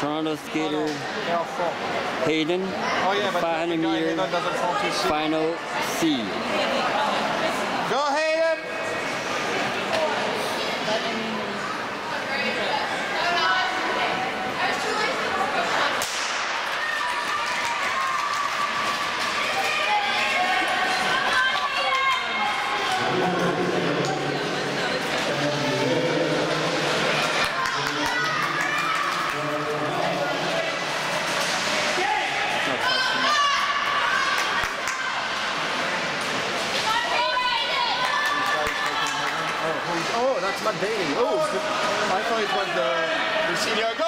Toronto skater Hayden, Oh yeah, but 500 the guy meter doesn't fall too soon. final C. Go Hayden! Oh, that's not dating. Oh, I thought it was the senior guy.